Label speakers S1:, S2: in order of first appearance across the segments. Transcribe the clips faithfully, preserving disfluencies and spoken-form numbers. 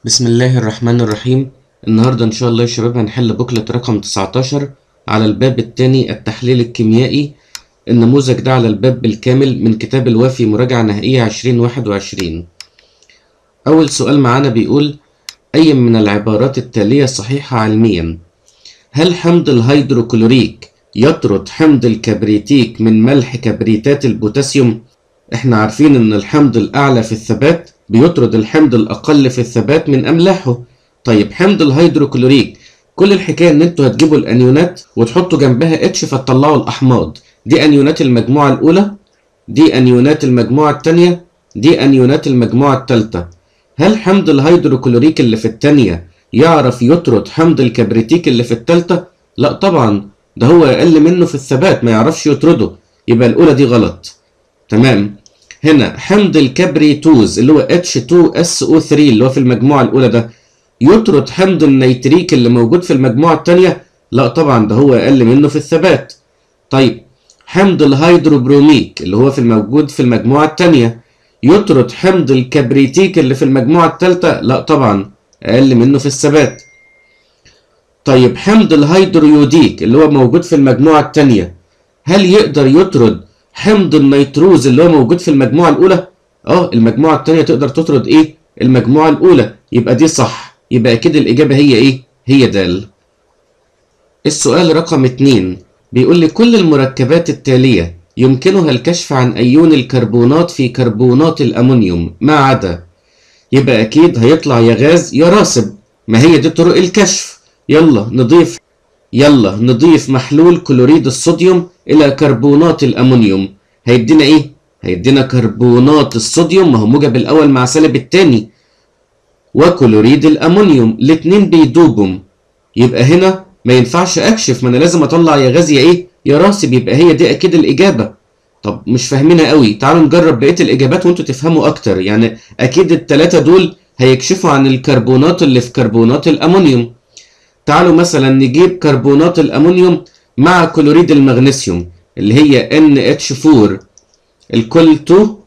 S1: بسم الله الرحمن الرحيم. النهاردة إن شاء الله يا شباب هنحل بوكلت رقم تسعتاشر على الباب الثاني التحليل الكيميائي. النموذج ده على الباب بالكامل من كتاب الوافي مراجعة نهائية عشرين واحد وعشرين. أول سؤال معانا بيقول: أي من العبارات التالية صحيحة علميا؟ هل حمض الهيدروكلوريك يطرد حمض الكبريتيك من ملح كبريتات البوتاسيوم؟ احنا عارفين ان الحمض الأعلى في الثبات بيطرد الحمض الأقل في الثبات من أملاحه. طيب حمض الهيدروكلوريك كل الحكاية إن أنتوا هتجيبوا الأنيونات وتحطوا جنبها اتش فتطلعوا الأحماض. دي أنيونات المجموعة الأولى، دي أنيونات المجموعة الثانية، دي أنيونات المجموعة الثالثة. هل حمض الهيدروكلوريك اللي في الثانية يعرف يطرد حمض الكبريتيك اللي في الثالثة؟ لا طبعا، ده هو أقل منه في الثبات ما يعرفش يطرده، يبقى الأولى دي غلط. تمام. هنا حمض الكبريتوز اللي هو اتش تو اس او ثري اللي هو في المجموعة الأولى ده يطرد حمض النيتريك اللي موجود في المجموعة الثانية؟ لا طبعا، ده هو أقل منه في الثبات. طيب حمض الهيدروبروميك اللي هو في الموجود في المجموعة الثانية يطرد حمض الكبريتيك اللي في المجموعة الثالثة؟ لا طبعا، أقل منه في الثبات. طيب حمض الهيدرويوديك اللي هو موجود في المجموعة الثانية هل يقدر يطرد حمض النيتروز اللي هو موجود في المجموعة الأولى؟ اه المجموعة الثانية تقدر تطرد ايه؟ المجموعة الأولى، يبقى دي صح، يبقى أكيد الإجابة هي ايه؟ هي د. السؤال رقم اتنين بيقول لي: كل المركبات التالية يمكنها الكشف عن أيون الكربونات في كربونات الأمونيوم ما عدا. يبقى أكيد هيطلع يا غاز يا راسب، ما هي دي طرق الكشف. يلا نضيف يلا نضيف محلول كلوريد الصوديوم إلى كربونات الأمونيوم، هيدينا إيه؟ هيدينا كربونات الصوديوم، ما هو موجب الأول مع سالب التاني، وكلوريد الأمونيوم الاتنين بيدوبهم. يبقى هنا ما ينفعش أكشف، ما أنا لازم أطلع يا غاز يا إيه؟ يا راسب، يبقى هي دي أكيد الإجابة. طب مش فاهمينها قوي، تعالوا نجرب بقية الإجابات وأنتوا تفهموا أكتر. يعني أكيد التلاتة دول هيكشفوا عن الكربونات اللي في كربونات الأمونيوم. تعالوا مثلا نجيب كربونات الأمونيوم مع كلوريد المغنيسيوم اللي هي ان اتش فور الكل اتنين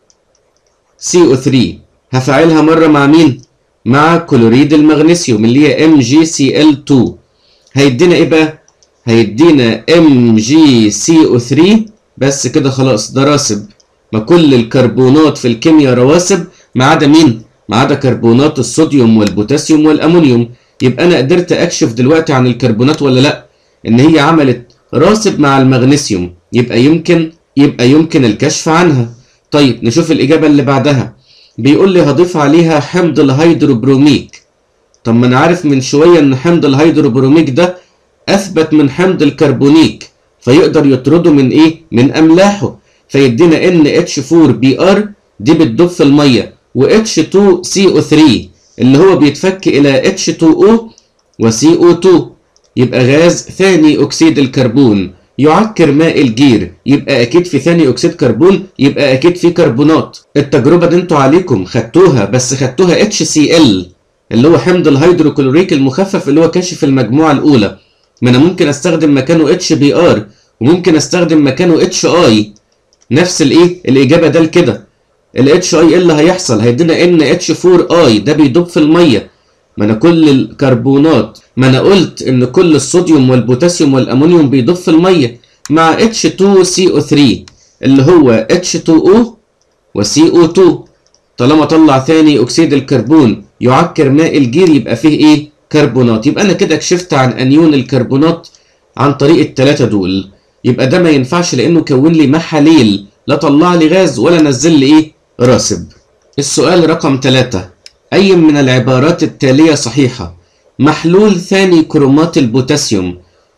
S1: سي او ثري، هفعلها مرة مع مين؟ مع كلوريد المغنيسيوم اللي هي ام جي سي ال تو، هيدينا ايه بقى؟ هيدينا ام جي سي او ثري. بس كده خلاص، ده راسب، ما كل الكربونات في الكيمياء رواسب ما عدا مين؟ ما عدا كربونات الصوديوم والبوتاسيوم والأمونيوم. يبقى أنا قدرت أكشف دلوقتي عن الكربونات ولا لأ؟ إن هي عملت راسب مع المغنيسيوم، يبقى يمكن يبقى يمكن الكشف عنها. طيب نشوف الإجابة اللي بعدها. بيقول لي هضيف عليها حمض الهيدروبروميك. طب ما أنا عارف من شوية إن حمض الهيدروبروميك ده أثبت من حمض الكربونيك، فيقدر يطرده من إيه؟ من أملاحه، فيدينا ان اتش فور بي ار دي بتدوب في المية، و اتش تو سي او ثري اللي هو بيتفك إلى اتش تو او و سي او تو، يبقى غاز ثاني أكسيد الكربون يعكر ماء الجير، يبقى أكيد في ثاني أكسيد كربون، يبقى أكيد في كربونات. التجربة دي انتوا عليكم خدتوها، بس خدتوها اتش سي ال اللي هو حمض الهيدروكلوريك المخفف اللي هو كاشف المجموعة الأولى. ما أنا ممكن أستخدم مكانه اتش بي ار وممكن أستخدم مكانه اتش اي، نفس الإيه؟ الإجابة ده كده. الاتش اي اللي هيحصل هيدينا ان اتش فور اي ده بيدوب في الميه. ما انا كل الكربونات، ما انا قلت ان كل الصوديوم والبوتاسيوم والامونيوم بيدوب في الميه مع اتش تو سي او ثري اللي هو اتش تو او و سي او تو. طالما طلع ثاني اكسيد الكربون يعكر ماء الجير يبقى فيه ايه؟ كربونات. يبقى انا كده كشفت عن انيون الكربونات عن طريق الثلاثه دول. يبقى ده ما ينفعش لانه كون لي محاليل، لا طلع لي غاز ولا نزل لي ايه؟ راسب. السؤال رقم ثلاثة: أي من العبارات التالية صحيحة؟ محلول ثاني كرومات البوتاسيوم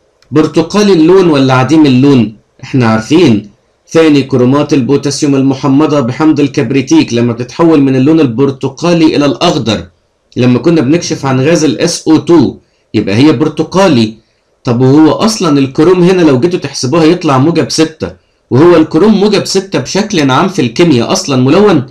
S1: برتقالي اللون ولا عديم اللون؟ احنا عارفين ثاني كرومات البوتاسيوم المحمضة بحمض الكبريتيك لما بتتحول من اللون البرتقالي إلى الأخضر لما كنا بنكشف عن غاز ال اس او تو، يبقى هي برتقالي. طب وهو أصلا الكروم هنا لو جيتوا تحسبوها يطلع موجب ستة، وهو الكروم موجب ستة بشكل عام في الكيمياء أصلا ملون؟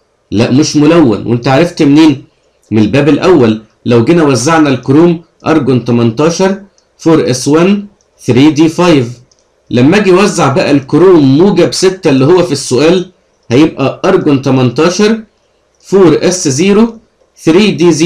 S1: لا مش ملون. وانت عرفت منين؟ من الباب الأول. لو جينا وزعنا الكروم أرجون تمنتاشر فور اس واحد ثري دي فايف، لما اجي اوزع بقى الكروم موجب ستة اللي هو في السؤال هيبقى أرجون تمنتاشر فور اس زيرو ثري دي زيرو،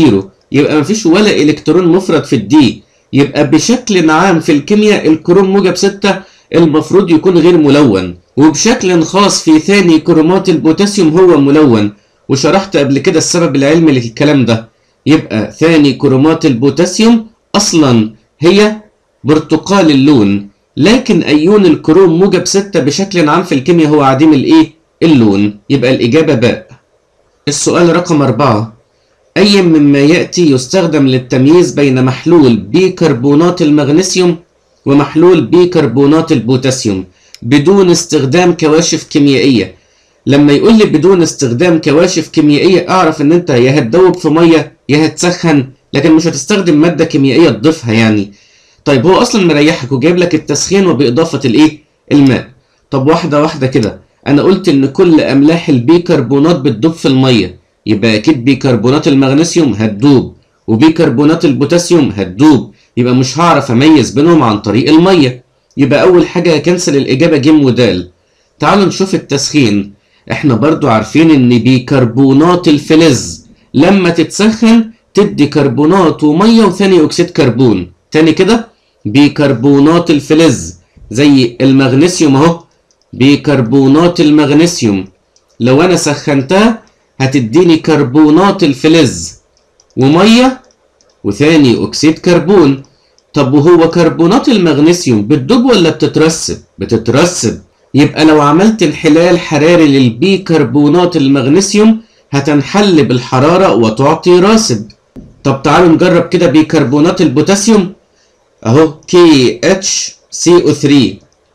S1: يبقى مفيش ولا الكترون مفرد في الدي. يبقى بشكل عام في الكيمياء الكروم موجب ستة المفروض يكون غير ملون، وبشكل خاص في ثاني كرومات البوتاسيوم هو ملون، وشرحت قبل كده السبب العلمي للكلام ده. يبقى ثاني كرومات البوتاسيوم اصلا هي برتقال اللون، لكن ايون الكروم موجب ستة بشكل عام في الكيمياء هو عديم الايه؟ اللون. يبقى الاجابه باء. السؤال رقم أربعة، أي مما يأتي يستخدم للتمييز بين محلول بيكربونات المغنيسيوم ومحلول بيكربونات البوتاسيوم بدون استخدام كواشف كيميائية؟ لما يقول لي بدون استخدام كواشف كيميائية أعرف إن أنت يا هتدوب في مية يا هتسخن، لكن مش هتستخدم مادة كيميائية تضيفها يعني. طيب هو أصلا مريحك وجايب لك التسخين وبإضافة الإيه؟ الماء. طب واحدة واحدة كده، أنا قلت إن كل أملاح البيكربونات بتدوب في المية، يبقى أكيد بيكربونات المغنيسيوم هتدوب وبيكربونات البوتاسيوم هتدوب، يبقى مش هعرف أميز بينهم عن طريق المية. يبقى أول حاجة هكنسل الإجابة ج ودال. تعالوا نشوف التسخين. إحنا برضو عارفين إن بيكربونات الفلز لما تتسخن تدي كربونات ومية وثاني أكسيد كربون. تاني كده، بيكربونات الفلز زي المغنيسيوم أهو، بيكربونات المغنيسيوم لو أنا سخنتها هتديني كربونات الفلز ومية وثاني أكسيد كربون. طب وهو كربونات المغنيسيوم بتدوب ولا بتترسب؟ بتترسب. يبقى لو عملت انحلال حراري للبيكربونات المغنيسيوم هتنحل بالحرارة وتعطي راسب. طب تعالوا نجرب كده بيكربونات البوتاسيوم اهو كي اتش سي او ثري،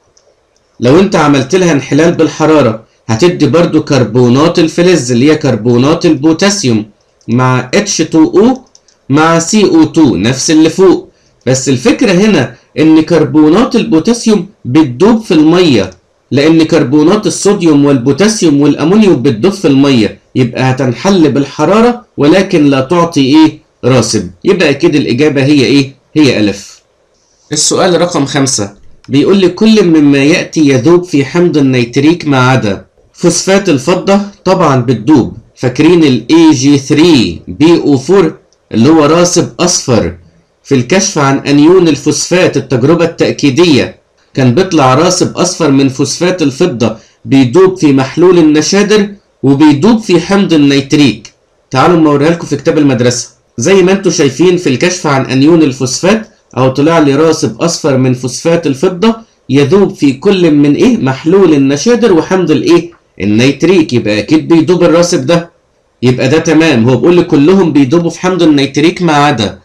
S1: لو انت عملت لها انحلال بالحرارة هتدي برضو كربونات الفلز اللي هي كربونات البوتاسيوم مع اتش تو او مع سي او تو نفس اللي فوق. بس الفكرة هنا ان كربونات البوتاسيوم بتدوب في المية، لان كربونات الصوديوم والبوتاسيوم والامونيوم بتدوب في المية، يبقى هتنحل بالحرارة ولكن لا تعطي ايه؟ راسب. يبقى اكيد الاجابة هي ايه؟ هي الف. السؤال رقم خمسة بيقول لي كل مما يأتي يذوب في حمض النيتريك ما عدا فوسفات الفضة طبعا بتدوب. فاكرين ال إيه جي ثري بي أو فور اللي هو راسب أصفر؟ في الكشف عن أنيون الفوسفات التجربة التأكيدية كان بيطلع راسب أصفر من فوسفات الفضة بيدوب في محلول النشادر وبيدوب في حمض النيتريك. تعالوا نوريها لكم في كتاب المدرسة. زي ما انتم شايفين في الكشف عن أنيون الفوسفات أو طلع لي راسب أصفر من فوسفات الفضة يذوب في كل من إيه؟ محلول النشادر وحمض الإيه؟ النيتريك. يبقى أكيد بيدوب الراسب ده. يبقى ده تمام. هو بيقول لي كلهم بيدوبوا في حمض النيتريك ما عدا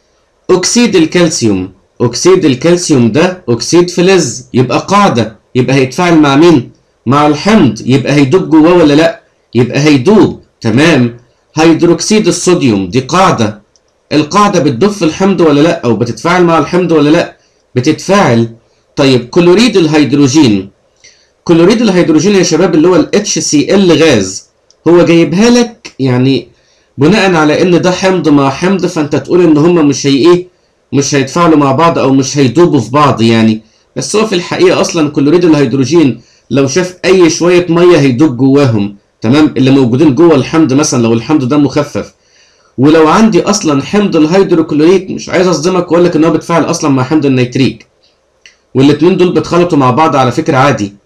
S1: أكسيد الكالسيوم. أكسيد الكالسيوم ده أكسيد فلز، يبقى قاعدة، يبقى هيتفاعل مع مين؟ مع الحمض، يبقى هيدوب جواه ولا لأ؟ يبقى هيدوب. تمام. هيدروكسيد الصوديوم دي قاعدة، القاعدة بتدوب في الحمض ولا لأ؟ أو بتتفاعل مع الحمض ولا لأ؟ بتتفاعل. طيب كلوريد الهيدروجين. كلوريد الهيدروجين يا شباب اللي هو ال اتش سي ال غاز، هو جايبها لك يعني بناء على ان ده حمض مع حمض، فانت تقول ان هما مش هي ايه؟ مش هيتفاعلوا مع بعض او مش هيدوبوا في بعض يعني. بس هو في الحقيقة اصلا كلوريد الهيدروجين لو شاف اي شوية مية هيدوب جواهم، تمام؟ اللي موجودين جوه الحمض مثلا لو الحمض ده مخفف. ولو عندي اصلا حمض الهيدروكلوريك مش عايز اصدمك واقول لك ان هو بيتفاعل اصلا مع حمض النيتريك، والاتنين دول بيتخلطوا مع بعض على فكرة عادي.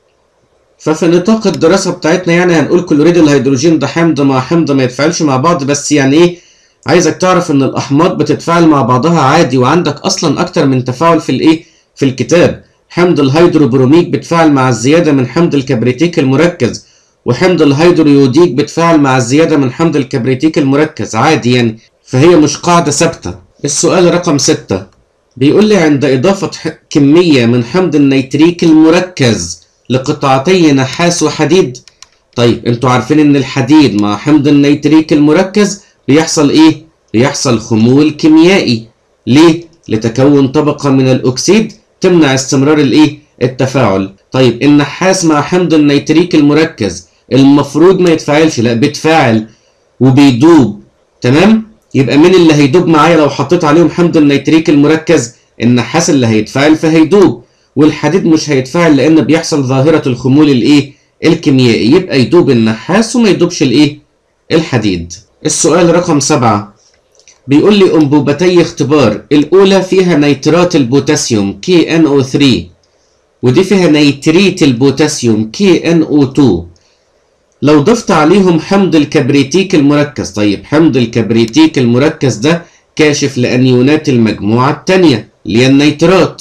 S1: ففي نطاق الدراسة بتاعتنا يعني هنقول كلوريد الهيدروجين ده حمض مع حمض ما يتفاعلش مع بعض، بس يعني ايه؟ عايزك تعرف ان الاحماض بتتفاعل مع بعضها عادي، وعندك اصلا اكتر من تفاعل في الايه؟ في الكتاب. حمض الهيدروبروميك بتفاعل مع الزيادة من حمض الكبريتيك المركز، وحمض الهيدرويوديك بتفاعل مع الزيادة من حمض الكبريتيك المركز عادي يعني، فهي مش قاعدة ثابتة. السؤال رقم ستة بيقول لي عند إضافة كمية من حمض النيتريك المركز لقطعتي نحاس وحديد. طيب انتوا عارفين ان الحديد مع حمض النيتريك المركز بيحصل ايه؟ بيحصل خمول كيميائي. ليه؟ لتكون طبقة من الأكسيد تمنع استمرار الايه؟ التفاعل. طيب النحاس مع حمض النيتريك المركز المفروض ما يتفاعلش، لا بيتفاعل وبيدوب، تمام؟ يبقى مين اللي هيدوب معايا لو حطيت عليهم حمض النيتريك المركز؟ النحاس اللي هيتفاعل فهيدوب، والحديد مش هيتفاعل لان بيحصل ظاهرة الخمول الايه؟ الكيميائي، يبقى يدوب النحاس وما يدوبش الايه؟ الحديد. السؤال رقم سبعة بيقول لي أنبوبتي اختبار، الأولى فيها نيترات البوتاسيوم كي إن أو ثري، ودي فيها نيتريت البوتاسيوم كي إن أو تو. لو ضفت عليهم حمض الكبريتيك المركز، طيب حمض الكبريتيك المركز ده كاشف لأنيونات المجموعة الثانية اللي هي النيترات،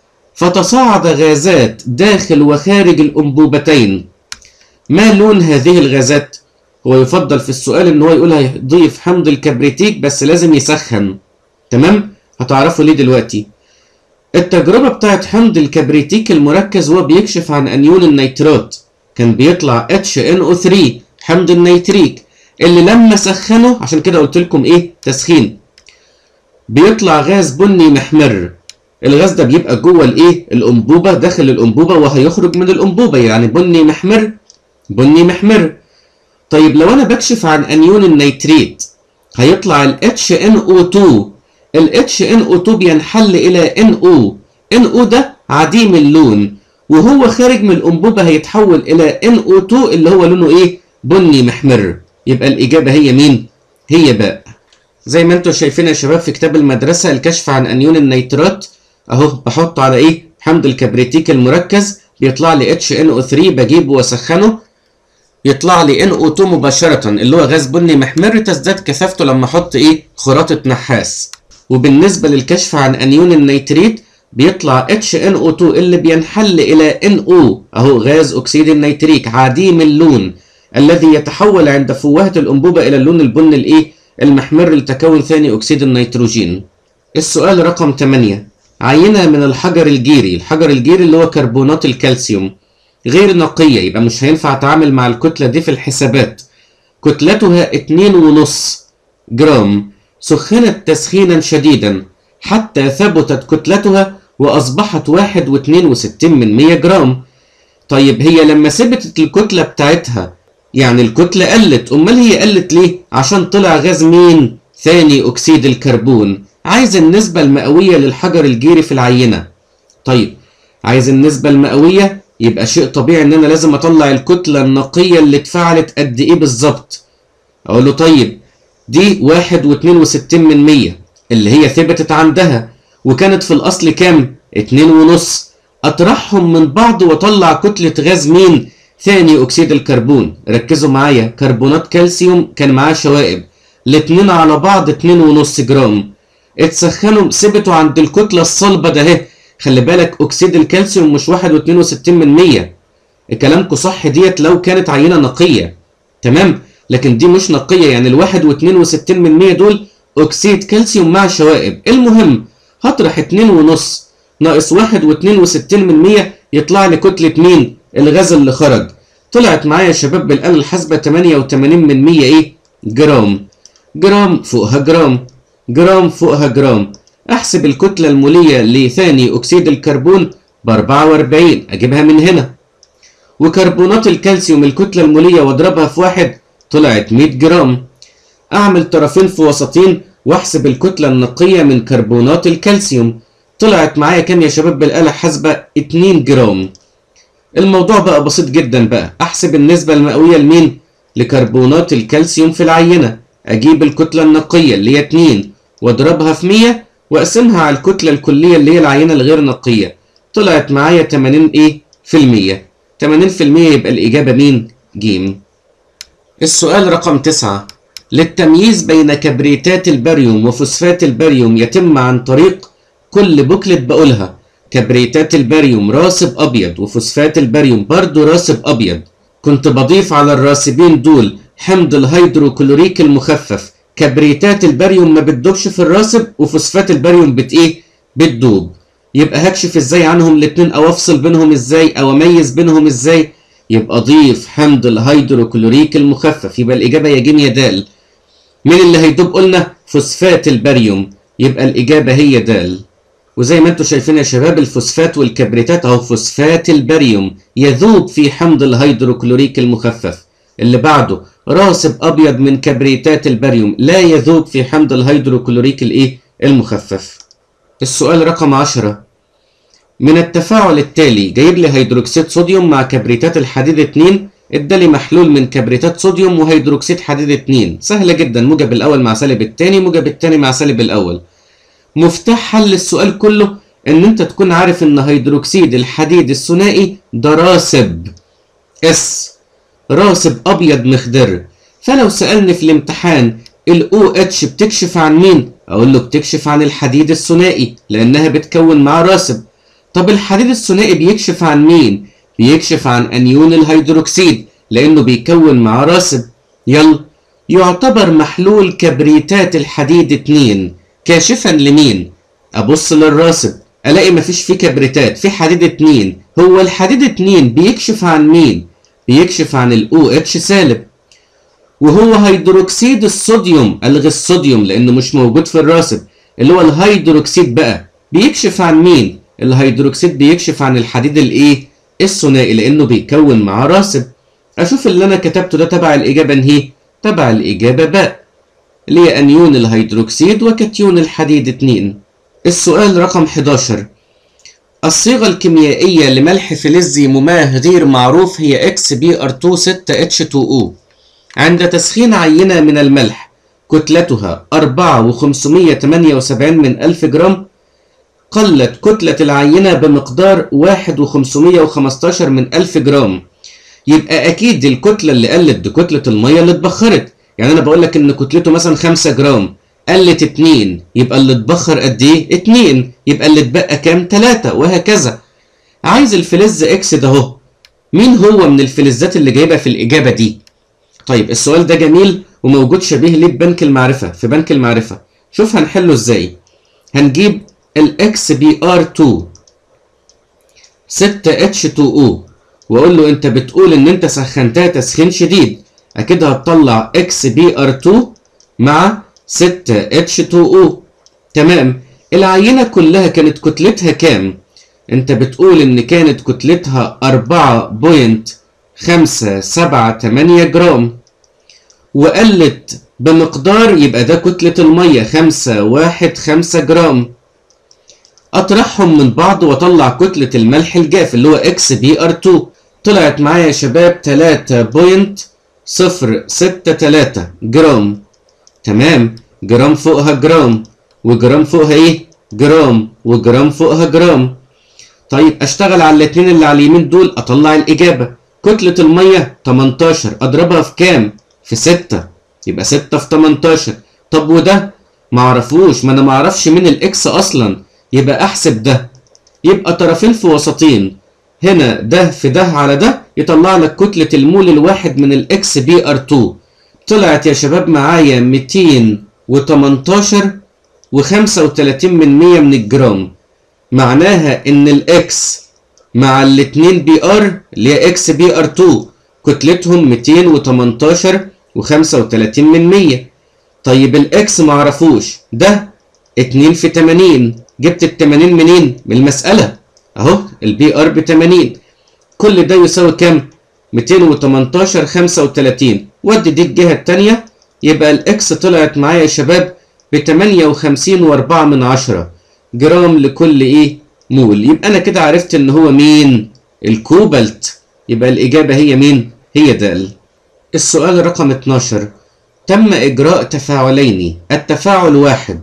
S1: فتصاعد غازات داخل وخارج الأنبوبتين. ما لون هذه الغازات؟ هو يفضل في السؤال ان هو يقول هيضيف حمض الكبريتيك بس لازم يسخن، تمام؟ هتعرفوا ليه دلوقتي. التجربة بتاعت حمض الكبريتيك المركز هو بيكشف عن انيون النيترات، كان بيطلع اتش إن أو ثري حمض النيتريك، اللي لما سخنه عشان كده قلت لكم ايه تسخين، بيطلع غاز بني محمر. الغاز ده بيبقى جوه الايه الانبوبه، داخل الانبوبه وهيخرج من الانبوبه، يعني بني محمر بني محمر. طيب لو انا بكشف عن انيون النيتريت هيطلع ال اتش إن أو تو. ال اتش إن أو تو بينحل الى إن أو. إن أو ده عديم اللون، وهو خارج من الانبوبه هيتحول الى إن أو تو اللي هو لونه ايه بني محمر. يبقى الاجابه هي مين؟ هي باء. زي ما انتم شايفين يا شباب في كتاب المدرسه الكشف عن انيون النيترات، اهو بحطه على ايه حمض الكبريتيك المركز، بيطلع لي اتش إن أو ثري، بجيبه واسخنه يطلع لي إن أو تو مباشره اللي هو غاز بني محمر، تزداد كثافته لما احط ايه خراطه نحاس. وبالنسبه للكشف عن انيون النيتريت بيطلع اتش إن أو تو اللي بينحل الى إن أو، اهو غاز اكسيد النيتريك عديم اللون الذي يتحول عند فوهة الانبوبه الى اللون البني الايه المحمر لتكون ثاني اكسيد النيتروجين. السؤال رقم ثمانية، عينة من الحجر الجيري. الحجر الجيري اللي هو كربونات الكالسيوم غير نقية، يبقى مش هينفع اتعامل مع الكتلة دي في الحسابات. كتلتها اتنين ونص جرام، سخنت تسخينا شديدا حتى ثبتت كتلتها واصبحت واحد واتنين وستين من مية جرام. طيب هي لما ثبتت الكتلة بتاعتها يعني الكتلة قلت، امال هي قلت ليه؟ عشان طلع غاز مين؟ ثاني اكسيد الكربون. عايز النسبة المئوية للحجر الجيري في العينة. طيب عايز النسبة المئوية، يبقى شيء طبيعي ان انا لازم اطلع الكتلة النقية اللي اتفاعلت قد ايه بالظبط. اقول له طيب دي واحد واتنين وستين من مية اللي هي ثبتت عندها، وكانت في الاصل كام؟ اتنين ونص. اطرحهم من بعض واطلع كتلة غاز مين؟ ثاني اكسيد الكربون. ركزوا معايا، كربونات كالسيوم كان معاه شوائب، الاتنين على بعض اتنين ونص جرام، اتسخنوا ثبتوا عند الكتلة الصلبة ده اهي. خلي بالك اكسيد الكالسيوم مش واحد واتنين وستين من مية، كلامكم صح ديت لو كانت عينة نقية، تمام؟ لكن دي مش نقية، يعني الواحد واتنين وستين من مية دول اكسيد كالسيوم مع شوائب. المهم هطرح اتنين ونص ناقص واحد واتنين وستين من مية يطلع لي كتلة مين؟ الغاز اللي خرج. طلعت معايا يا شباب بالآلة الحاسبة تمانية وتمانين من مية ايه؟ جرام. جرام فوقها جرام، جرام فوقها جرام. احسب الكتلة المولية لثاني اكسيد الكربون ب اربعة واربعين، اجيبها من هنا. وكربونات الكالسيوم الكتلة المولية واضربها في واحد طلعت مية جرام. اعمل طرفين في وسطين واحسب الكتلة النقية من كربونات الكالسيوم، طلعت معايا كام يا شباب بالآلة الحاسبة؟ اتنين جرام. الموضوع بقى بسيط جدا بقى، احسب النسبة المئوية لمين؟ لكربونات الكالسيوم في العينة. اجيب الكتلة النقية اللي هي اتنين واضربها في مية واقسمها على الكتلة الكلية اللي هي العينة الغير نقية، طلعت معايا تمانين ايه في المية. تمانين في المية يبقى الإجابة مين؟ جيم. السؤال رقم تسعة، للتمييز بين كبريتات الباريوم وفوسفات الباريوم يتم عن طريق كل بوكلت بقولها. كبريتات الباريوم راسب أبيض وفوسفات الباريوم برضو راسب أبيض. كنت بضيف على الراسبين دول حمض الهيدروكلوريك المخفف. كبريتات الباريوم ما بتدوبش في الراسب وفوسفات الباريوم بت ايه؟ بتدوب. يبقى هكشف ازاي عنهم الاتنين او افصل بينهم ازاي او اميز بينهم ازاي؟ يبقى اضيف حمض الهيدروكلوريك المخفف. يبقى الاجابه يا ج يا د. مين اللي هيدوب؟ قلنا فوسفات الباريوم، يبقى الاجابه هي د. وزي ما انتم شايفين يا شباب الفوسفات والكبريتات اهو، فوسفات الباريوم يذوب في حمض الهيدروكلوريك المخفف. اللي بعده راسب ابيض من كبريتات الباريوم لا يذوب في حمض الهيدروكلوريك الايه؟ المخفف. السؤال رقم عشرة، من التفاعل التالي جايب لي هيدروكسيد صوديوم مع كبريتات الحديد اتنين ادالي محلول من كبريتات صوديوم وهيدروكسيد حديد اتنين. سهلة جدا، موجب الأول مع سالب التاني، موجب التاني مع سالب الأول. مفتاح حل السؤال كله إن أنت تكون عارف إن هيدروكسيد الحديد الثنائي ده راسب اس، راسب أبيض مخضر. فلو سألني في الامتحان ال أو إتش بتكشف عن مين؟ أقول له بتكشف عن الحديد الثنائي لأنها بتكون معاه راسب. طب الحديد الثنائي بيكشف عن مين؟ بيكشف عن أنيون الهيدروكسيد لأنه بيكون معاه راسب. يلا، يعتبر محلول كبريتات الحديد اتنين كاشفا لمين؟ أبص للراسب ألاقي مفيش فيه كبريتات، في حديد اتنين. هو الحديد اتنين بيكشف عن مين؟ بيكشف عن ال أو إتش سالب. وهو هيدروكسيد الصوديوم، ألغي الصوديوم لأنه مش موجود في الراسب، اللي هو الهيدروكسيد بقى بيكشف عن مين؟ الهيدروكسيد بيكشف عن الحديد الايه؟ الثنائي لأنه بيكون معاه راسب. أشوف اللي أنا كتبته ده تبع الإجابة انهي؟ تبع الإجابة باء، اللي هي أنيون الهيدروكسيد وكتيون الحديد اتنين. السؤال رقم حداشر، الصيغة الكيميائية لملح فلزي مماه غير معروف هي إكس بي آر اتنين ستة إتش اتنين أو. عند تسخين عينة من الملح كتلتها أربعة وخمسمية تمانية وسبعين من ألف جرام، قلت كتلة العينة بمقدار واحد وخمسمية وخمستاشر من ألف جرام. يبقى أكيد الكتلة اللي قلت دي كتلة المية اللي اتبخرت. يعني أنا بقول لك إن كتلته مثلا خمسة جرام، قلت اتنين، يبقى اللي اتبخر قد إيه؟ اتنين، يبقى اللي اتبقى كام؟ تلاتة، وهكذا. عايز الفلز إكس ده أهو، مين هو من الفلزات اللي جايبها في الإجابة دي؟ طيب السؤال ده جميل وموجود شبيه ليه ببنك المعرفة، في بنك المعرفة. شوف هنحله إزاي. هنجيب ال إكس بي آر اتنين ستة إتش اتنين أو واقول له انت بتقول ان انت سخنتها تسخين شديد، اكيد هتطلع إكس بي آر اتنين مع ستة إتش اتنين أو. تمام. العينة كلها كانت كتلتها كام؟ انت بتقول ان كانت كتلتها أربعة بوينت خمسة سبعة تمانية جرام وقلت بمقدار، يبقى ده كتلة المية خمسة واحد خمسة جرام. اطرحهم من بعض واطلع كتلة الملح الجاف اللي هو إكس بي آر اتنين. طلعت معايا يا شباب تلاتة بوينت صفر ستة تلاتة جرام. تمام. جرام فوقها جرام وجرام فوقها ايه؟ جرام وجرام فوقها جرام. طيب اشتغل على الاتنين اللي على اليمين دول اطلع الاجابة. كتلة المية تمنتاشر، اضربها في كام؟ في ستة، يبقى ستة في تمنتاشر. طب وده معرفوش، ما انا معرفش مين الاكس اصلا، يبقى احسب ده. يبقى طرفين في وسطين، هنا ده في ده على ده يطلع لك كتلة المول الواحد من الاكس بي ار اتنين. طلعت يا شباب معايا ميتين وتمنتاشر وخمسة وتلاتين من مية من الجرام. معناها ان الاكس مع الاتنين بي ار اللي هي اكس بي ار اتنين كتلتهم ميتين وتمنتاشر وخمسة وتلاتين من مية. طيب الاكس معرفوش، ده اتنين في تمانين، جبت التمانين منين؟ من المسألة اهو، البي ار ب تمانين. كل ده يساوي كام؟ ميتين وتمنتاشر خمسة وتلاتين. ودي دي الجهة التانية، يبقى الاكس طلعت معايا يا شباب ب تمانية وخمسين واربعة من عشرة جرام لكل ايه؟ مول. يبقى انا كده عرفت ان هو مين؟ الكوبالت. يبقى الاجابة هي مين؟ هي د. السؤال رقم اتناشر، تم اجراء تفاعلين، التفاعل واحد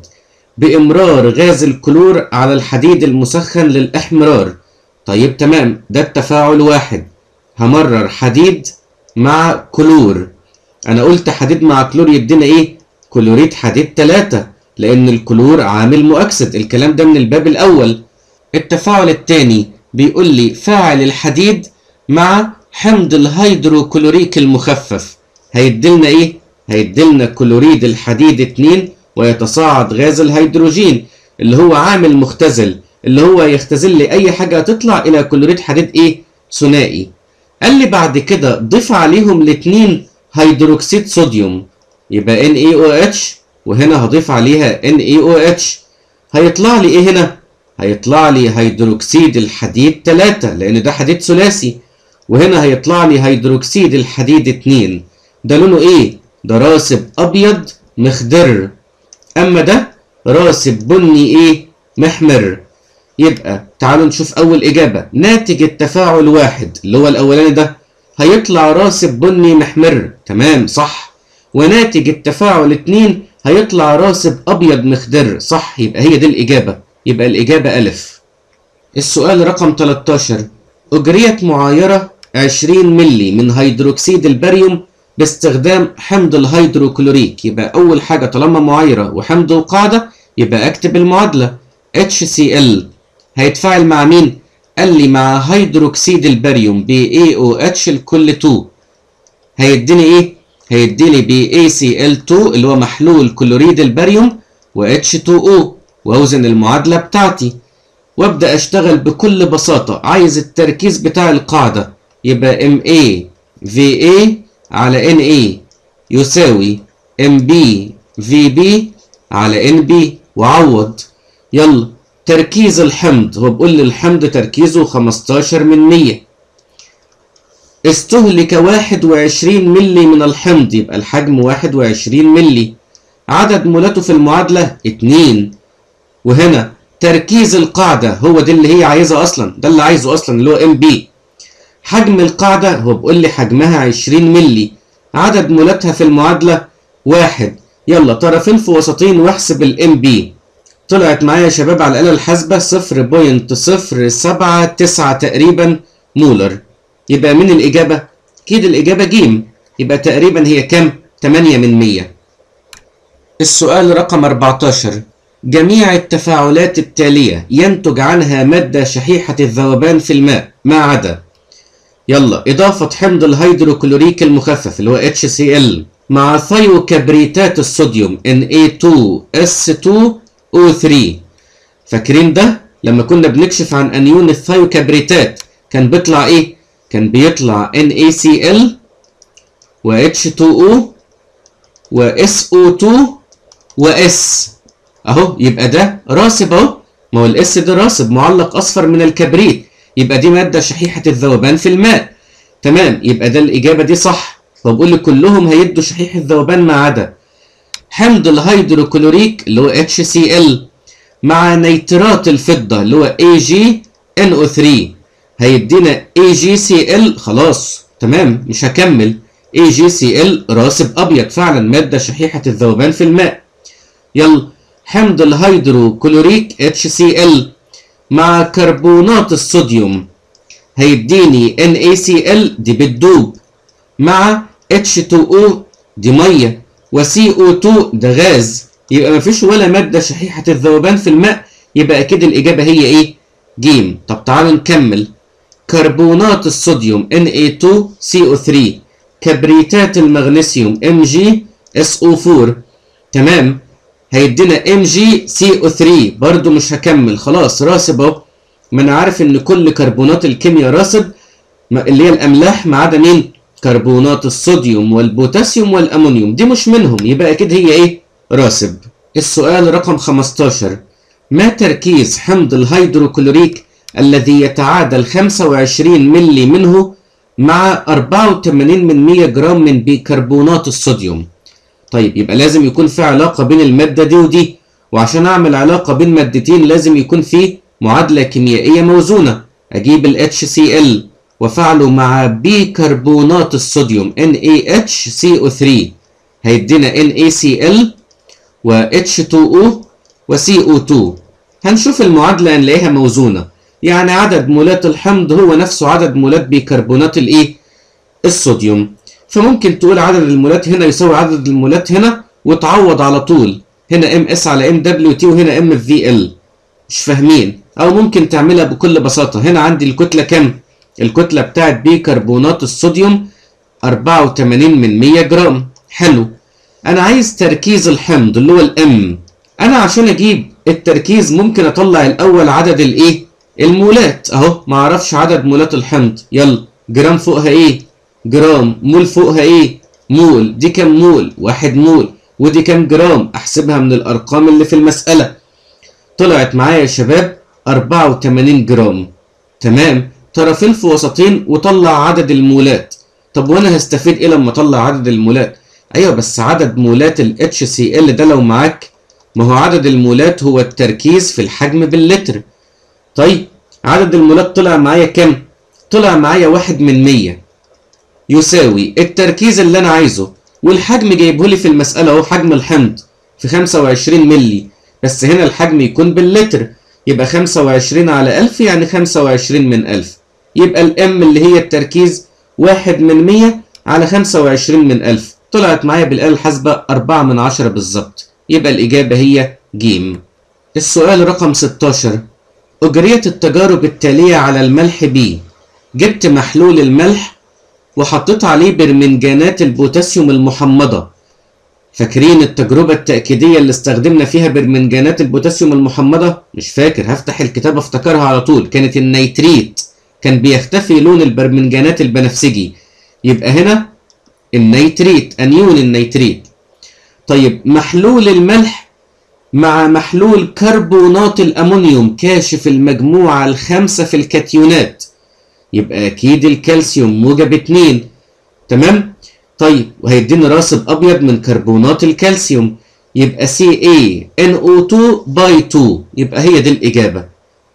S1: بامرار غاز الكلور على الحديد المسخن للاحمرار. طيب تمام، ده التفاعل واحد، همرر حديد مع كلور. انا قلت حديد مع كلور يدينا ايه؟ كلوريد حديد تلاتة، لان الكلور عامل مؤكسد، الكلام ده من الباب الاول. التفاعل الثاني بيقول لي فاعل الحديد مع حمض الهيدروكلوريك المخفف، هيديلنا ايه؟ هيديلنا كلوريد الحديد اتنين ويتصاعد غاز الهيدروجين اللي هو عامل مختزل، اللي هو يختزل لي اي حاجه هتطلع الى كلوريد حديد ايه؟ ثنائي. قال لي بعد كده ضيف عليهم الاثنين هيدروكسيد صوديوم، يبقى ان اي او اتش، وهنا هضيف عليها ان اي او اتش. هيطلع لي ايه هنا؟ هيطلع لي هيدروكسيد الحديد تلاتة لان ده حديد ثلاثي، وهنا هيطلع لي هيدروكسيد الحديد اتنين. ده لونه ايه؟ ده راسب ابيض مخضر، اما ده راسب بني ايه؟ محمر. يبقى تعالوا نشوف اول اجابة. ناتج التفاعل واحد اللي هو الاولاني ده هيطلع راسب بني محمر. تمام صح. وناتج التفاعل اتنين هيطلع راسب أبيض مخضر. صح، يبقى هي دي الإجابة، يبقى الإجابة ألف. السؤال رقم تلتاشر. أجريت معايرة عشرين ملي من هيدروكسيد الباريوم باستخدام حمض الهيدروكلوريك. يبقى أول حاجة طالما معايرة وحمض وقاعدة يبقى أكتب المعادلة. اتش سي ال هيتفاعل مع مين؟ قال لي مع هيدروكسيد الباريوم ب إيه أو إتش لكل اتنين. هيديني إيه؟ هيديني ب إيه سي إل اتنين اللي هو محلول كلوريد الباريوم و إتش اتنين أو، وأوزن المعادلة بتاعتي وابدأ أشتغل بكل بساطة. عايز التركيز بتاع القاعدة يبقى ام إيه في إيه على ان إيه يساوي ام بي في بي على ان بي، وعوض. يلا تركيز الحمض، هو بيقول لي الحمض تركيزه خمستاشر من مية. استهلك واحد وعشرين ملي من الحمض، يبقى الحجم واحد وعشرين ملي. عدد مولاته في المعادلة اتنين. وهنا تركيز القاعدة هو دي اللي هي عايزها أصلا، ده اللي عايزه أصلا اللي هو ام بي. حجم القاعدة هو بيقول لي حجمها عشرين ملي. عدد مولاتها في المعادلة واحد. يلا طرفين في وسطين واحسب الام بي. طلعت معايا يا شباب على الآلة الحاسبة صفر فاصلة صفر سبعة تسعة تقريبا مولر. يبقى من الإجابة؟ أكيد الإجابة جيم، يبقى تقريبا هي كام؟ تمانية من مية. السؤال رقم أربعتاشر. جميع التفاعلات التالية ينتج عنها مادة شحيحة الذوبان في الماء ما عدا. يلا إضافة حمض الهيدروكلوريك المخفف اللي هو اتش سي ال مع ثيوكبريتات الصوديوم إن إيه تو إس تو أو ثري. فاكرين ده لما كنا بنكشف عن أنيون الثيوكبريتات كان بيطلع إيه؟ كان بيطلع إن إيه سي إل و إتش تو أو و إس أو تو و S اهو. يبقى ده راسب اهو، ما هو الاس ده راسب معلق اصفر من الكبريت، يبقى دي ماده شحيحه الذوبان في الماء. تمام، يبقى ده الاجابه دي صح. فبقول لي كلهم هيدوا شحيح الذوبان ما عدا حمض الهيدروكلوريك اللي هو اتش سي ال مع نيترات الفضه اللي هو إيه جي إن أو ثري هيدينا إيه جي سي إل. خلاص تمام مش هكمل. إيه جي سي إل راسب ابيض فعلا ماده شحيحه الذوبان في الماء. يلا حمض الهيدروكلوريك اتش سي ال مع كربونات الصوديوم هيديني إن إيه سي إل دي بتدوب مع إتش تو أو دي ميه و سي أو تو ده غاز، يبقى مفيش ولا ماده شحيحه الذوبان في الماء، يبقى اكيد الاجابه هي ايه؟ جيم. طب تعالوا نكمل. كربونات الصوديوم إن إيه تو سي أو ثري كبريتات المغنيسيوم إم جي إس أو فور. تمام، هيدينا إم جي سي أو ثري برضو مش هكمل. خلاص راسب اهو، ما انا عارف ان كل كربونات الكيمياء راسب اللي هي الاملاح ما عدا مين؟ كربونات الصوديوم والبوتاسيوم والامونيوم دي مش منهم، يبقى اكيد هي ايه؟ راسب. السؤال رقم خمستاشر. ما تركيز حمض الهيدروكلوريك الذي يتعادل خمسة وعشرين ملي منه مع أربعة وتمانين من مية جرام من بيكربونات الصوديوم؟ طيب يبقى لازم يكون في علاقة بين المادة دي ودي، وعشان أعمل علاقة بين مادتين لازم يكون في معادلة كيميائية موزونة. أجيب ال إتش سي إل وأفعله مع بيكربونات الصوديوم إن إيه إتش سي أو ثري هيدينا إن إيه سي إل و إتش تو أو و سي أو تو. هنشوف المعادلة نلاقيها موزونة، يعني عدد مولات الحمض هو نفسه عدد مولات بيكربونات الإيه؟ الصوديوم. فممكن تقول عدد المولات هنا يساوي عدد المولات هنا وتعوض على طول، هنا ام اس على ام دبليو تي وهنا ام في ال. مش فاهمين؟ او ممكن تعملها بكل بساطه. هنا عندي الكتله كام؟ الكتله بتاعت بيكربونات الصوديوم أربعة وتمانين من مية جرام. حلو، انا عايز تركيز الحمض اللي هو الام. انا عشان اجيب التركيز ممكن اطلع الاول عدد الايه؟ المولات اهو. ما اعرفش عدد مولات الحمض. يلا جرام فوقها ايه؟ جرام. مول فوقها ايه؟ مول. دي كام مول؟ واحد مول. ودي كام جرام؟ احسبها من الارقام اللي في المسألة. طلعت معايا يا شباب أربعة وتمانين جرام. تمام، طرفين في وسطين وطلع عدد المولات. طب وانا هستفيد ايه لما اطلع عدد المولات؟ ايوه بس عدد مولات ال إتش سي إل ده لو معاك، ما هو عدد المولات هو التركيز في الحجم باللتر. طيب عدد المولات طلع معايا كام؟ طلع معايا واحد من مية. يساوي التركيز اللي انا عايزه والحجم جايبه لي في المسألة اهو، حجم الحمض في خمسة وعشرين ملي، بس هنا الحجم يكون باللتر، يبقى خمسة وعشرين على ألف يعني خمسة وعشرين من ألف، يبقى الام اللي هي التركيز واحد من مية على خمسة وعشرين من ألف، طلعت معايا بالآلة الحاسبة أربعة من عشرة بالظبط، يبقى الإجابة هي ج. السؤال رقم ستاشر، أجريت التجارب التالية على الملح ب، جبت محلول الملح وحطيت عليه برمنجانات البوتاسيوم المحمضة. فاكرين التجربة التأكيدية اللي استخدمنا فيها برمنجانات البوتاسيوم المحمضة؟ مش فاكر، هفتح الكتاب افتكرها على طول، كانت النيتريت، كان بيختفي لون البرمنجانات البنفسجي، يبقى هنا النيتريت، أنيون النيتريت. طيب محلول الملح مع محلول كربونات الأمونيوم كاشف المجموعة الخامسة في الكاتيونات، يبقى أكيد الكالسيوم موجب اتنين، تمام؟ طيب وهيديني راسب أبيض من كربونات الكالسيوم، يبقى سي إيه إن أو تو باي اتنين، يبقى هي دي الإجابة.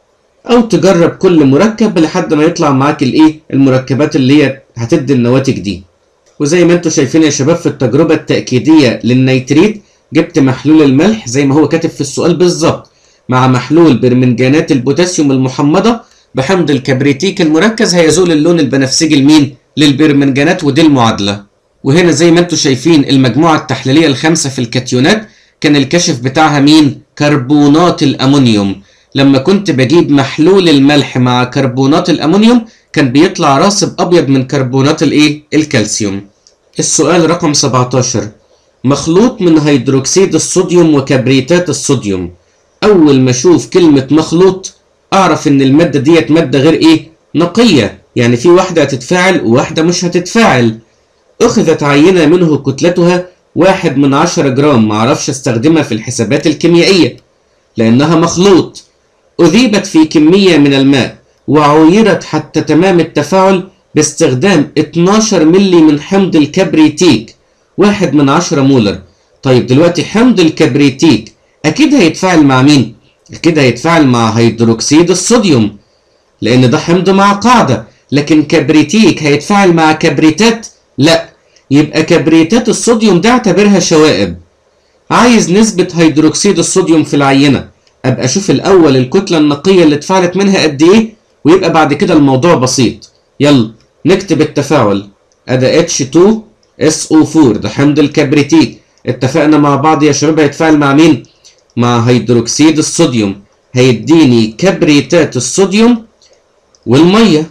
S1: أو تجرب كل مركب لحد ما يطلع معاك الإيه؟ المركبات اللي هي هتدي النواتج دي. وزي ما انتم شايفين يا شباب في التجربة التأكيدية للنيتريت جبت محلول الملح زي ما هو كاتب في السؤال بالظبط مع محلول برمنجانات البوتاسيوم المحمضة بحمض الكبريتيك المركز هيزول اللون البنفسجي لمين؟ للبرمنجانات، ودي المعادلة. وهنا زي ما انتم شايفين المجموعة التحليلية الخامسة في الكاتيونات كان الكشف بتاعها مين؟ كربونات الأمونيوم. لما كنت بجيب محلول الملح مع كربونات الأمونيوم كان بيطلع راسب أبيض من كربونات الإيه؟ الكالسيوم. السؤال رقم سبعتاشر، مخلوط من هيدروكسيد الصوديوم وكبريتات الصوديوم. أول ما أشوف كلمة مخلوط أعرف إن المادة ديت مادة غير إيه؟ نقية، يعني في واحدة هتتفاعل وواحدة مش هتتفاعل. أخذت عينة منه كتلتها واحد من عشرة جرام، معرفش استخدمها في الحسابات الكيميائية لأنها مخلوط. أذيبت في كمية من الماء وعيرت حتى تمام التفاعل باستخدام اتناشر ملي من حمض الكبريتيك واحد من عشرة مولر. طيب دلوقتي حمض الكبريتيك أكيد هيتفاعل مع مين؟ أكيد هيتفاعل مع هيدروكسيد الصوديوم لأن ده حمض مع قاعدة، لكن كبريتيك هيتفاعل مع كبريتات؟ لا، يبقى كبريتات الصوديوم ده اعتبرها شوائب. عايز نسبة هيدروكسيد الصوديوم في العينة، أبقى أشوف الأول الكتلة النقية اللي اتفاعلت منها قد إيه ويبقى بعد كده الموضوع بسيط. يلا نكتب التفاعل، أدا اتش اتنين اس او اربعة ده حمض الكبريتيك، اتفقنا مع بعض يا شباب هيتفاعل مع مين؟ مع هيدروكسيد الصوديوم، هيديني كبريتات الصوديوم والمية.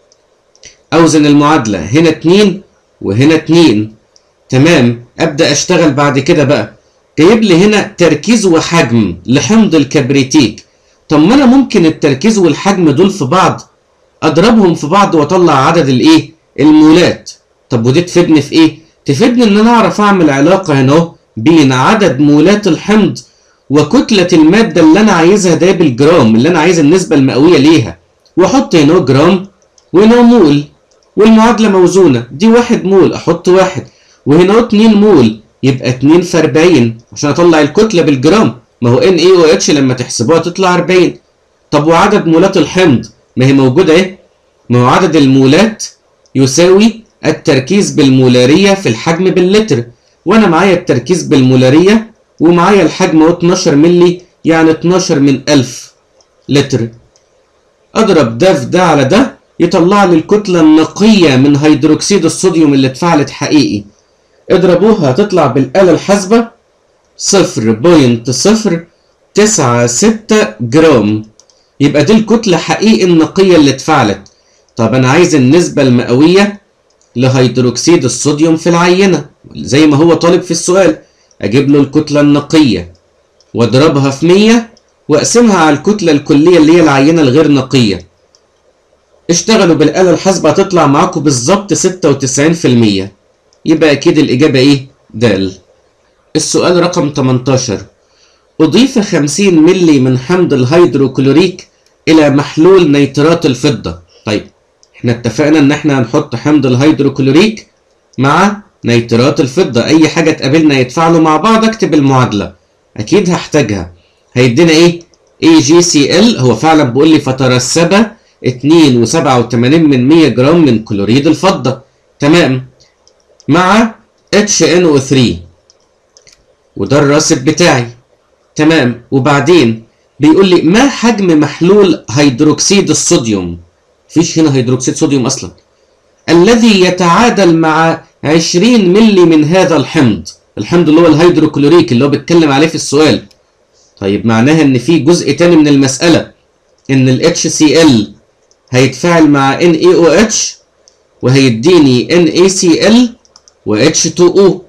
S1: أوزن المعادلة، هنا اتنين وهنا اتنين، تمام. أبدأ أشتغل بعد كده بقى، جايب لي هنا تركيز وحجم لحمض الكبريتيك. طب ما أنا ممكن التركيز والحجم دول في بعض أضربهم في بعض وأطلع عدد الإيه؟ المولات. طب ودي تفيدني في إيه؟ تفيدني إن أنا أعرف أعمل علاقة هنا أهو بين عدد مولات الحمض وكتلة المادة اللي أنا عايزها ده بالجرام، اللي أنا عايز النسبة المئوية ليها، وأحط هنا جرام وهنا مول، والمعادلة موزونة، دي واحد مول أحط واحد، وهنا اتنين مول يبقى اتنين في أربعين عشان أطلع الكتلة بالجرام، ما هو ان اي او اتش لما تحسبوها تطلع أربعين. طب وعدد مولات الحمض ما هي موجودة ايه؟ ما هو عدد المولات يساوي التركيز بالمولارية في الحجم باللتر، وأنا معايا التركيز بالمولارية ومعايا الحجم هو اتناشر ملي، يعني اتناشر من ألف لتر. أضرب ده في ده على ده يطلع لي الكتلة النقية من هيدروكسيد الصوديوم اللي اتفاعلت حقيقي. اضربوها هتطلع بالآلة الحاسبة صفر فاصلة صفر تسعة ستة جرام، يبقى دي الكتلة حقيقي النقية اللي اتفاعلت. طب أنا عايز النسبة المئوية لهيدروكسيد الصوديوم في العينة زي ما هو طالب في السؤال، أجيب له الكتلة النقية واضربها في مية واقسمها على الكتلة الكلية اللي هي العينة الغير نقية. اشتغلوا بالآلة الحاسبة هتطلع معاكم بالظبط ستة وتسعين في المية، يبقى أكيد الإجابة إيه؟ د. السؤال رقم تمنتاشر، أضيف خمسين ملي من حمض الهيدروكلوريك إلى محلول نيترات الفضة. طيب احنا اتفقنا إن احنا هنحط حمض الهيدروكلوريك مع نيترات الفضة، أي حاجة تقابلنا يتفاعلوا مع بعض أكتب المعادلة، أكيد هحتاجها. هيدينا إيه؟ اي جي سي ال، هو فعلا بيقول لي فترسب اتنين وسبعة وتمانين من مية جرام من كلوريد الفضة، تمام، مع اتش ان او ثري، وده الراسب بتاعي. تمام، وبعدين بيقول لي ما حجم محلول هيدروكسيد الصوديوم، مفيش هنا هيدروكسيد صوديوم اصلا، الذي يتعادل مع عشرين مللي من هذا الحمض. الحمض اللي هو الهيدروكلوريك اللي هو بيتكلم عليه في السؤال. طيب معناها ان في جزء تاني من المسألة ان ال اتش سي ال هيتفاعل مع ان اي او اتش وهيديني ان اي سي ال و اتش تو او.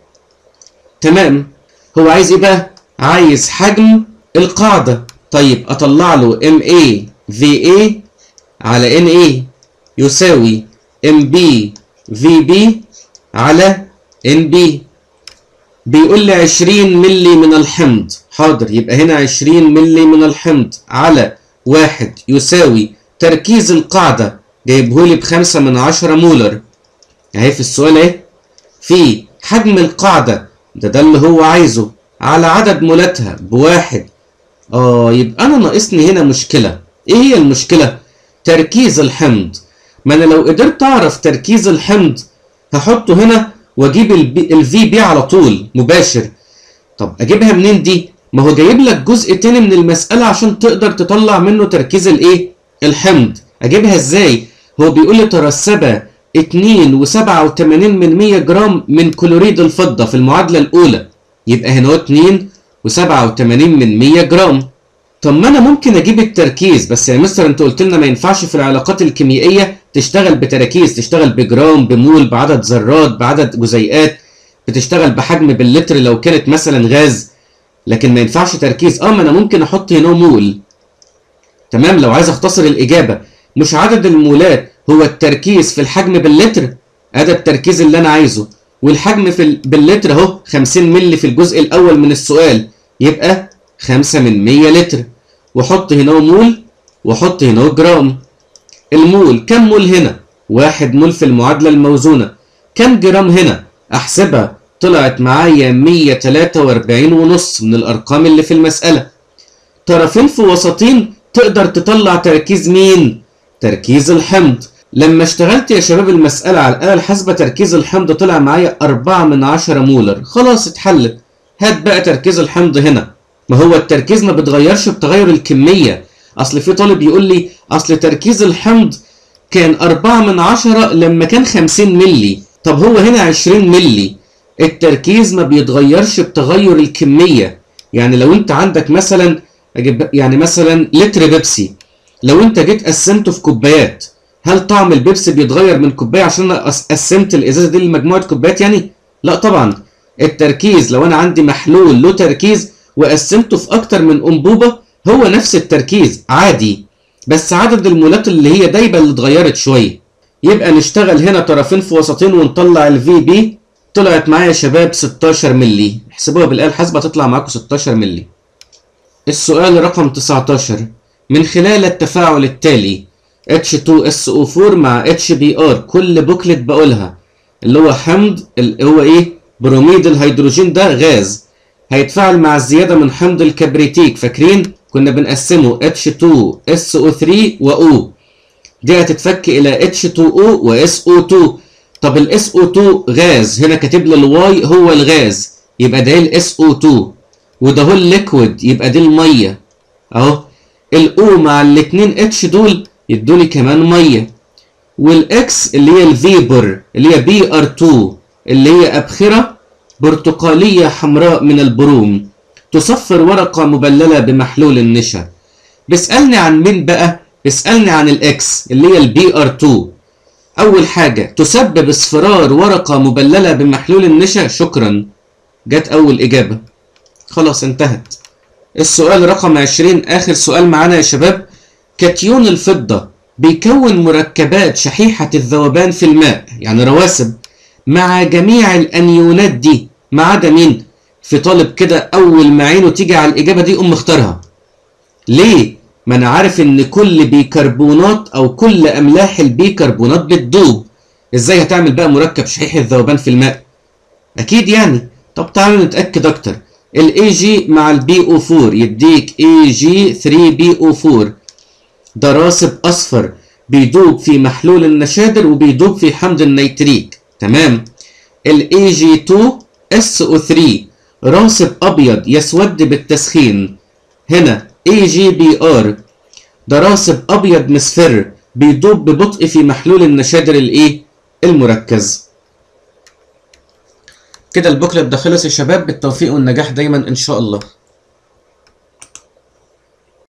S1: تمام، هو عايز ايه بقى؟ عايز حجم القاعدة. طيب اطلع له ام اي في اي على ان اي يساوي ام بي في بي على ان بي. بيقول لي عشرين مللي من الحمض، حاضر، يبقى هنا عشرين مللي من الحمض على واحد يساوي تركيز القاعدة، جايبهولي بخمسة من عشرة مولر. اهي في السؤال ايه؟ في حجم القاعدة، ده ده اللي هو عايزه، على عدد مولاتها بواحد. اه يبقى انا ناقصني هنا مشكلة. ايه هي المشكلة؟ تركيز الحمض. ما انا لو قدرت اعرف تركيز الحمض هحطه هنا واجيب الفي بي على طول مباشر. طب اجيبها منين دي؟ ما هو جايب لك جزء تاني من المسألة عشان تقدر تطلع منه تركيز الايه؟ الحمض. اجيبها ازاي؟ هو بيقول لي ترسب اتنين وسبعة وتمانين من مية جرام من كلوريد الفضة في المعادلة الأولى. يبقى هنا هو اتنين وسبعة وتمانين من مية جرام. طب ما انا ممكن اجيب التركيز، بس يا مستر انت قلت لنا ما ينفعش في العلاقات الكيميائيه تشتغل بتراكيز، تشتغل بجرام، بمول، بعدد ذرات، بعدد جزيئات، بتشتغل بحجم باللتر لو كانت مثلا غاز، لكن ما ينفعش تركيز. اه ما انا ممكن احط هنا مول. تمام، لو عايز اختصر الاجابه، مش عدد المولات هو التركيز في الحجم باللتر، ادي التركيز اللي انا عايزه، والحجم في ال... باللتر اهو خمسين مللي في الجزء الاول من السؤال، يبقى خمسة من مية لتر. وحط هنا مول وحط هنا جرام. المول كم مول هنا؟ واحد مول في المعادلة الموزونة. كم جرام هنا؟ احسبها، طلعت معايا مية تلاتة واربعين ونص من الارقام اللي في المسألة. طرفين في وسطين تقدر تطلع تركيز مين؟ تركيز الحمض. لما اشتغلت يا شباب المسألة على الآلة الحاسبة تركيز الحمض طلع معايا أربعة من عشرة مولر. خلاص اتحلت. هات بقى تركيز الحمض هنا. ما هو التركيز ما بتغيرش بتغير الكمية. أصل في طالب يقول لي أصل تركيز الحمض كان أربعة من عشرة لما كان خمسين ملي. طب هو هنا عشرين ملي. التركيز ما بيتغيرش بتغير الكمية. يعني لو أنت عندك مثلا يعني مثلا لتر بيبسي، لو أنت جيت قسمته في كوبايات، هل طعم البيبسي بيتغير من كوباية عشان أنا قسمت الإزازة دي لمجموعة كوبايات يعني؟ لا طبعا. التركيز لو أنا عندي محلول له تركيز وقسمته في أكتر من أنبوبة هو نفس التركيز عادي، بس عدد المولات اللي هي دايبة اللي اتغيرت شوية. يبقى نشتغل هنا طرفين في وسطين ونطلع الفي بي. طلعت معايا يا شباب ستاشر ملي. احسبوها بالآلة الحاسبة تطلع معاكم ستاشر ملي. السؤال رقم تسعتاشر. من خلال التفاعل التالي اتش تو اس او فور مع اتش بي ار، كل بوكلت بقولها اللي هو حمض اللي هو ايه؟ بروميد الهيدروجين، ده غاز هيتفاعل مع الزيادة من حمض الكبريتيك. فاكرين كنا بنقسمه اتش تو اس او ثري و O، دي هتتفك الى اتش تو او و اس او تو. طب ال اس او تو غاز، هنا كاتب لي الواي هو الغاز، يبقى ده ال اس او تو، وده هو الليكويد يبقى دي المية اهو. الاو مع الاتنين اتش دول يدوني كمان مية، والاكس اللي هي الفيبر اللي هي بي ار تو اللي هي ابخرة برتقالية حمراء من البروم تصفر ورقة مبللة بمحلول النشا. بيسألني عن مين بقى؟ بيسألني عن الاكس اللي هي البي ار تو. اول حاجة تسبب اصفرار ورقة مبللة بمحلول النشا. شكرا، جت اول اجابة. خلاص انتهت. السؤال رقم عشرين اخر سؤال معانا يا شباب. كاتيون الفضة بيكون مركبات شحيحة الذوبان في الماء، يعني رواسب، مع جميع الانيونات دي ما عدا مين؟ في طالب كده اول ما عينه تيجي على الاجابة دي قوم مختارها. ليه؟ ما انا عارف ان كل بيكربونات او كل املاح البيكربونات بتدوب. ازاي هتعمل بقى مركب شحيح الذوبان في الماء؟ اكيد يعني. طب تعالوا نتأكد اكتر. الاي جي مع البي او فور يديك اي جي ثري بي او فور، ده راسب اصفر بيدوب في محلول النشادر وبيدوب في حمض النيتريك. تمام. ال إيه جي تو إس أو ثري راصب أبيض يسود بالتسخين. هنا إيه جي بي آر ده راصب أبيض مصفر بيدوب ببطء في محلول النشادر الإيه؟ المركز. كده البوكلت ده خلص يا شباب، بالتوفيق والنجاح دايما إن شاء الله.